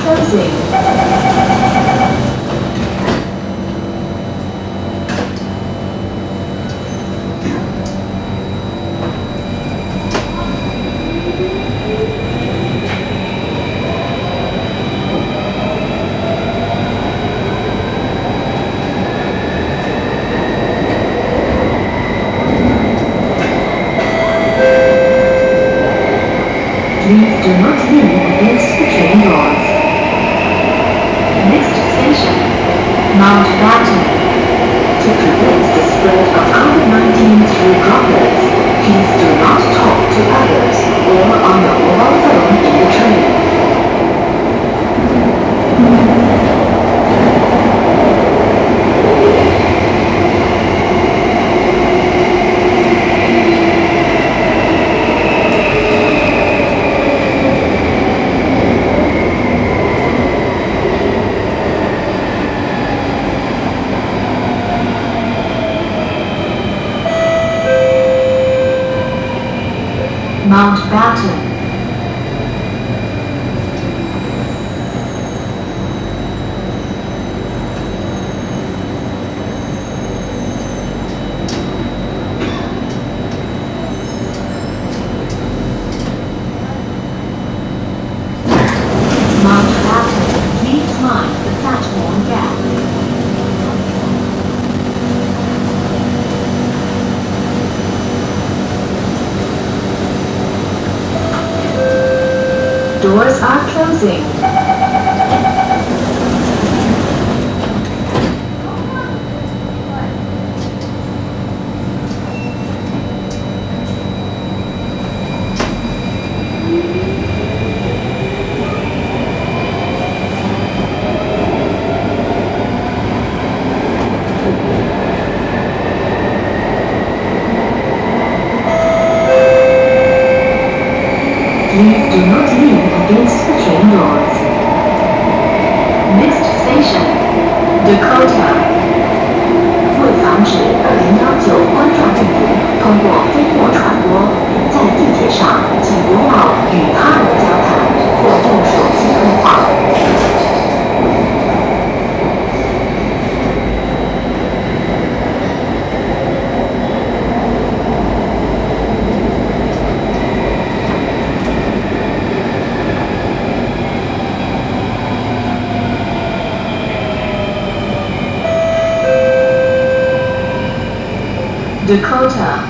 closing. Please do not lean against the train doors. Next station, Mountbatten. To prevent the spread of COVID-19 through droplets, please do not talk to others or on your mobile phone in the train. Mountbatten. Mountbatten, please mind the platform gap. Doors are closing. Please do not lean against the train doors. Next station, Dakota. 为防止2019冠状病毒通过飞沫传播，在地铁上请不要与他人交谈或用手机通话。Dakota.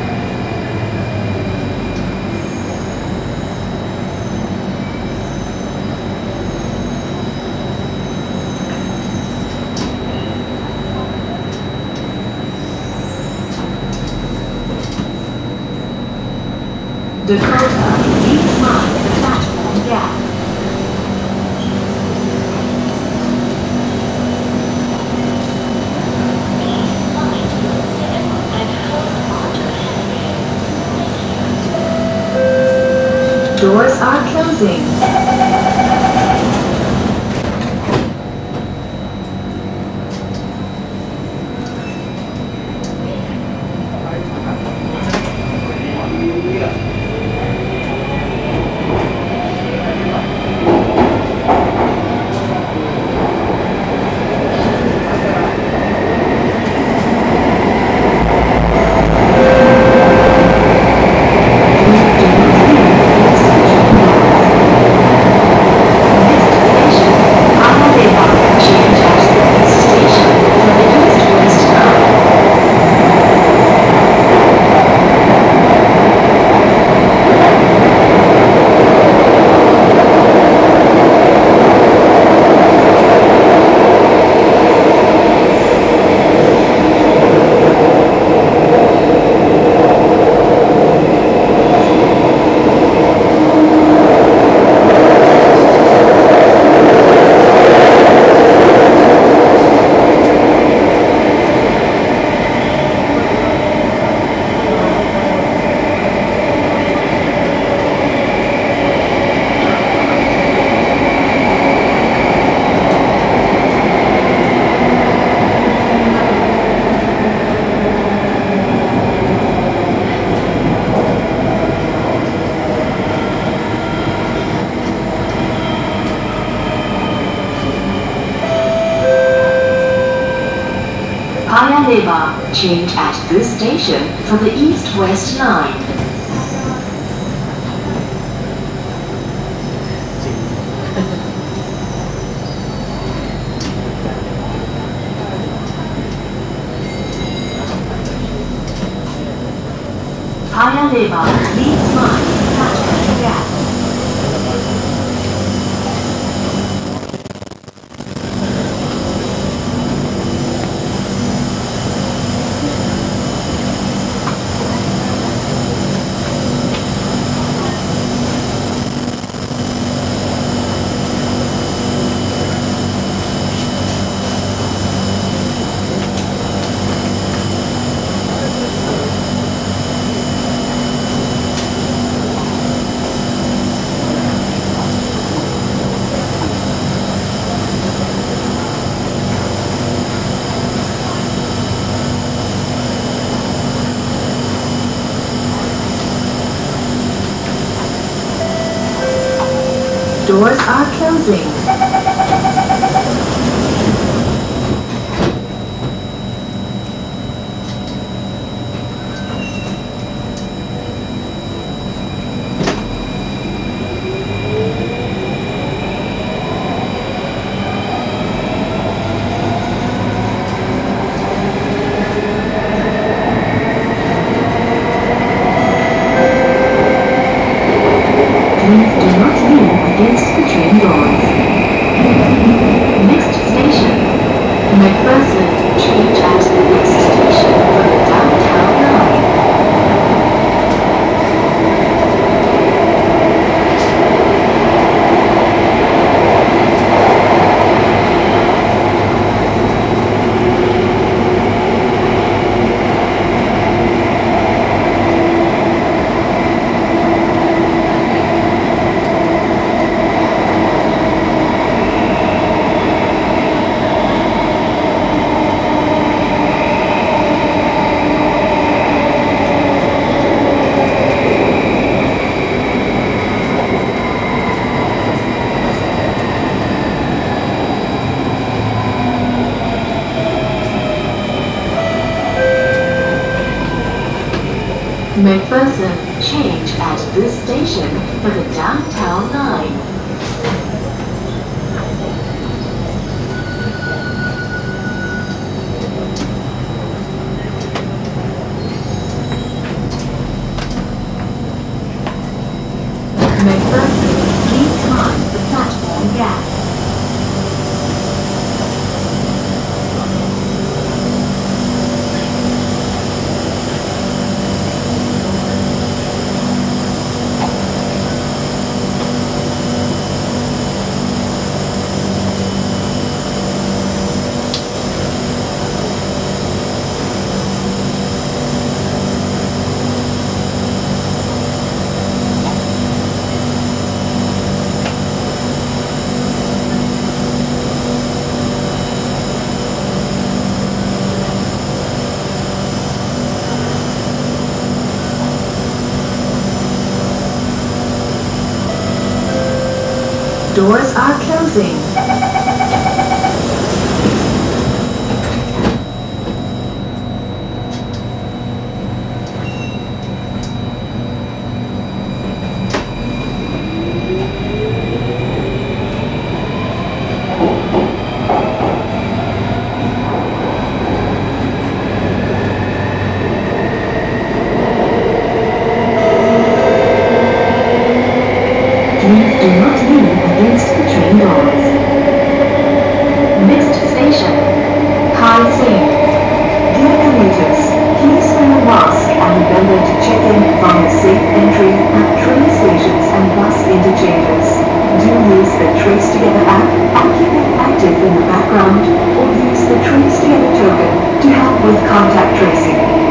Dakota, please mind the platform gap. Doors are closing. car, change at this station for the East-West Line. Paya Lebar leads line, platform gap. Doors are closing. Please do not lean against the train doors. Next station, McPherson. Change at the next station for the downtown line. McPherson, change at this station for the downtown line. McPherson, please climb the platform gap. Doors are closing. Please do not lean against the train doors. Next station, Kai Sing. Dear commuters, please wear a mask and remember to check in via safe entry at train stations and bus interchanges. Do use the Trace Together app and keep it active in the background, or use the Trace Together token to help with contact tracing.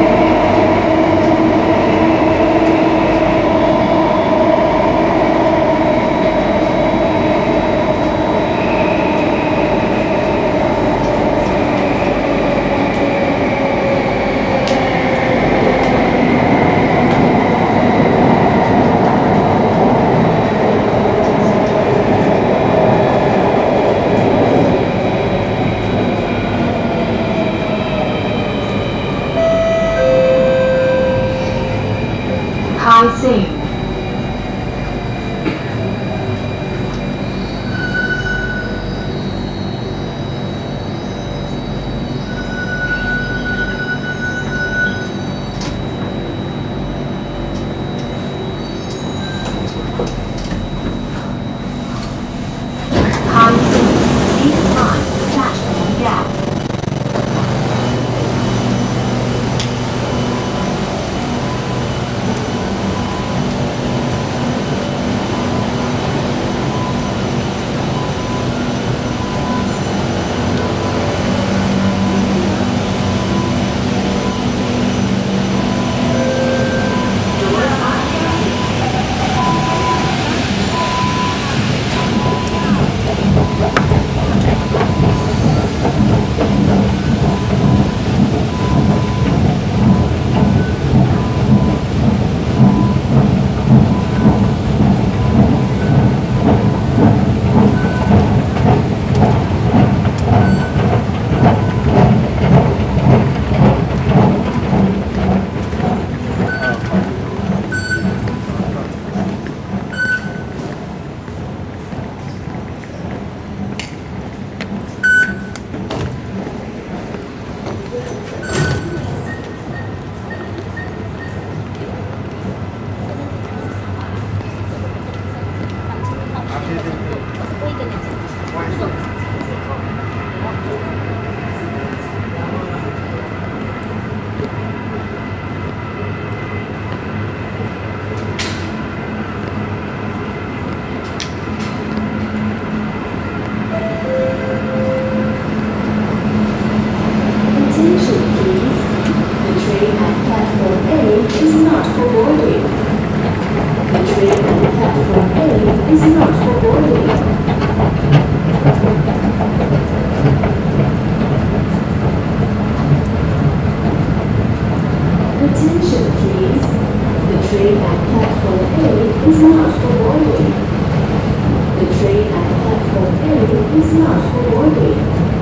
Attention please. The train at platform A is not for boarding. The train at platform A is not for boarding.